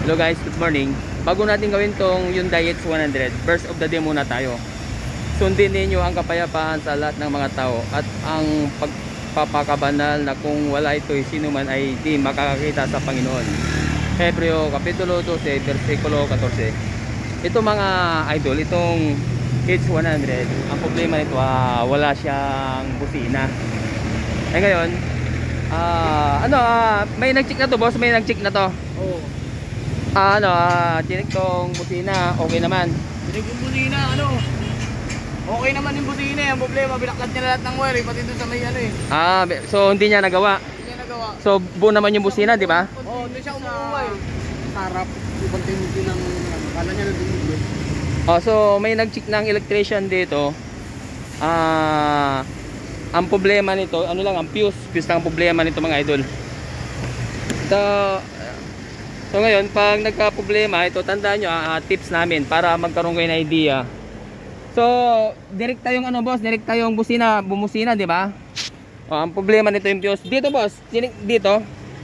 Hello guys, good morning. Bago natin gawin tong Hyundai H100, first of the day muna tayo. Sundin ninyo ang kapayapaan sa lahat ng mga tao at ang pagpapakabanal na kung wala ito, sino man ay di makakakita sa Panginoon. Hebreo Kapitulo 12, versikulo 14. Ito mga idol, itong H100, ang problema nito, wala siyang busina. Eh ngayon, may nag-check na to boss, may nag-check na to. Oo. Tinik tong busina, okay naman. Tinik yung busina, okay naman yung busina. Ang problema, binaklat niya lahat ng wire, pati doon sa may So hindi niya nagawa. Hindi niya nagawa. So buo naman yung busina, di ba? Oo, hindi siya umuuwi. Sarap, ibang tinutin ng kala niya na dumigil. So may nag-check ng electrician dito. Ang problema nito, ang fuse lang ang problema nito mga idol. So ngayon, pag nagka-problema, ito tandaan nyo, tips namin para magkaroon kayo ng idea. So, direkta yung boss, direkta yung bumusina, di ba? Ang problema nito yung fuse. Dito boss, dito.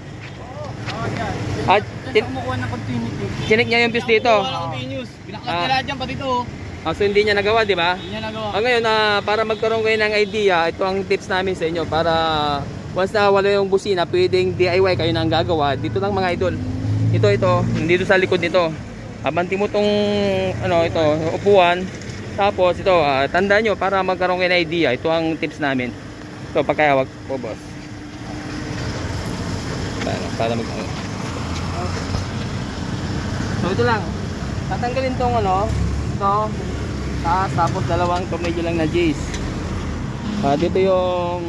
Kumukuha ng continuity. Chinik niya yung fuse dito. Binaklat niya lahat dyan, pati ito. So hindi niya nagawa, di ba? Hindi niya nagawa. Ngayon, para magkaroon kayo ng idea, ito ang tips namin sa inyo para once na wala yung busina, pwedeng DIY kayo na ang gagawa. Dito lang mga idol. Ito, dito sa likod nito. Abanti mo tong upuan. Tapos ito, tandaan nyo para magkaroon kayo ng idea. Ito ang tips namin. So, pagkayawag po, boss. Para So, ito lang. Tatanggalin tong ito. Tapos dalawang tornilyo lang na J's. Dito yung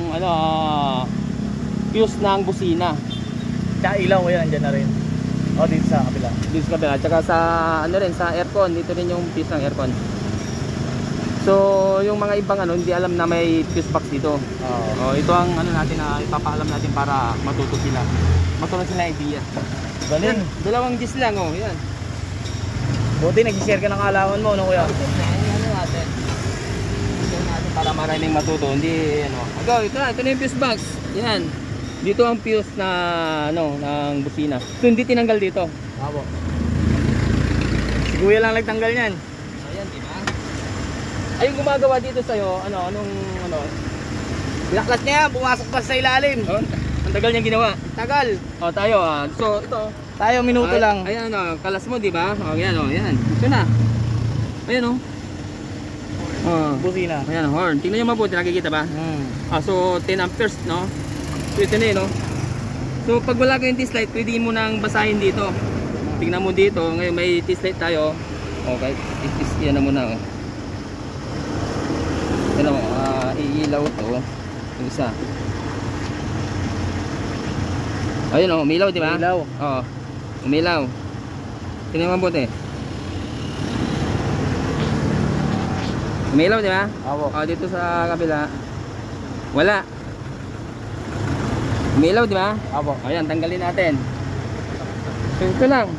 fuse ng busina. Tsaka ilaw ko yan, andyan na rin. Dito sa kabila. Dito sa kabila. Tsaka sa sa aircon. Dito rin yung fuse ng aircon. So yung mga ibang hindi alam na may fuse box dito. Ito ang natin na ipapaalam natin para matuto sila. Matuto sila idea. Galing. Dalawang J's lang yan. Buti nag-share ka ng alawan mo, kuya? Natin para maraming matuto, hindi ito na yung fuse box. Yan. Dito ang fuse na ng busina. So hindi tinanggal dito. Apo. Si kuya lang nagtanggal niyan. Ayan, di ba? Ay, yung gumagawa dito sa'yo, Binaklat niya, pumasok pa sa ilalim. Ang tagal niyang ginawa. Tagal. Tayo, so ito. Tayo, minuto lang. Ayan, kalas mo, di ba? Yan, yan. Ito na. Ayan, Busina. Ayan, horn. Tingnan niyo mabuti, nakikita ba? So 10 amperes, no? So ito na, So pag wala kayong test light, pwede mo nang basahin dito. Tingnan mo dito, ngayon may test light tayo. Okay, yan na muna, Yan mo, iilaw to. Yung isa. Ayun, umilaw, di ba? Umilaw. Oo. Umilaw. Tingnan mo mabuti. Umilaw, di ba? Apo. Dito sa kabila. Wala. Umilaw, di ba? Apo. Ayan, tanggalin natin. So, ito lang.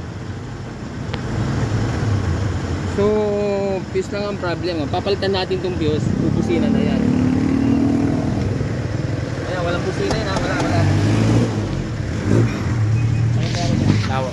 So, fuse lang ang problem. Papalitan natin itong fuse. Pupusina na yan. Ayan, walang pusina yan. Wala. Lawa.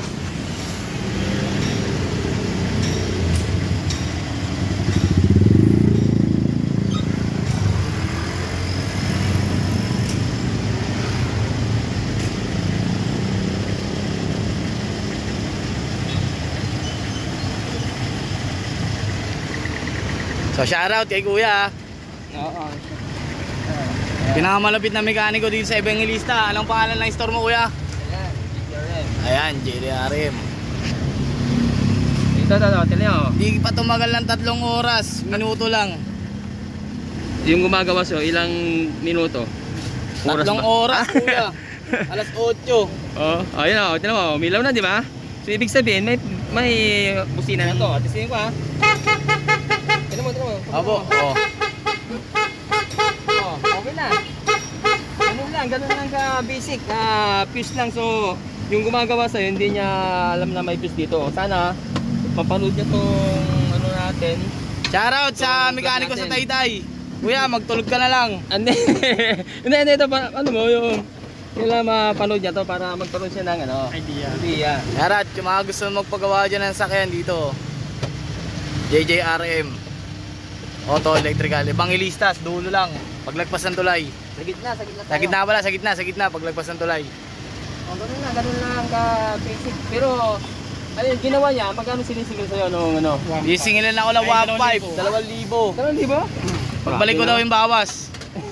So shoutout kay kuya. Oo. Pinakamalapit na mekaniko dito sa Evangelista. Anong pangalan ng store mo, kuya? Ayan, JDRM. Ito, tingnan nyo. Di pa tumagal ng 3 oras, minuto lang. Yung gumagawa so, ilang minuto? 3 oras, kuya. Alas 8. Ayun tingnan mo, umilaw na, di ba? So ibig sabihin, may busina na to. Atisinin ko, Tingnan mo. Apo. Okay na. Ganun lang ka basic. Fuse lang. So yung gumagawa sa'yo, hindi niya alam na may fuse dito. Sana mapanood niya tong natin. Shoutout sa mekaniko sa Taytay. Kuya, magtulog ka na lang. Hindi ito pa, yung Kailangan mapanood niya to para magkaroon siya ng ano, idea. Yarat, yung mga gusto magpagawa dyan ng sakyan dito. JJRM Auto Electrical. Evangelistas, dulo lang. Paglagpas ng tulay. Sa gitna tayo. Sa gitna, paglagpas ng tulay. Ganun lang ka basic. Pero ano yung ginawa niya, magkano sinisingil sa'yo nung ano? Isingilan ako ng 1.5, 2,000. 2,000? Pagbalik ko daw yung bawas.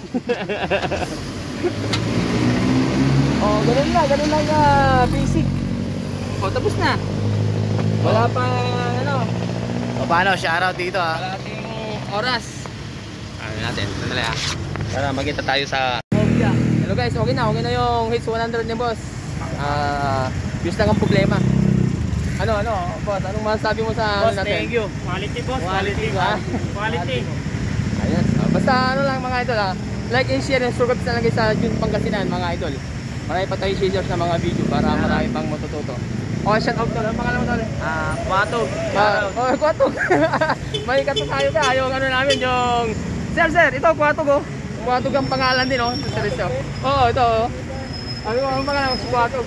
Ganun lang ka basic. Tapos na. Wala pa ano. O paano, shoutout dito ha. Kalating oras. Ano natin, sandali para magkita tayo sa Hello guys, okay na yung hits 100 ni boss. Yun lang ang problema. Ano, boss, anong masasabi mo sa Boss, ano natin? thank you. Quality boss, Quality. quality. Ayan. Basta ano lang mga idol like and share and subscribe na lang kayo sa June Pangasinan mga idol. Marami pa tayo shares sa mga video para marami pang matututo. Shout out to lang pangalan mo tol. Kumato. Kuwatog. May kato tayo ka. Yung ano namin, yung... Sir, ito Kuwatog oh. Kuwatog ang pangalan din oh. Seryoso. Oo, ito oh. Ano ang pangalan? Si Kuwatog.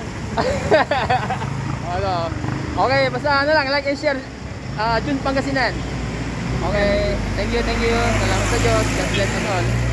Okay, basta ano lang, like and share. June Pangasinan. Okay, thank you. Salamat sa Diyos. God bless us all.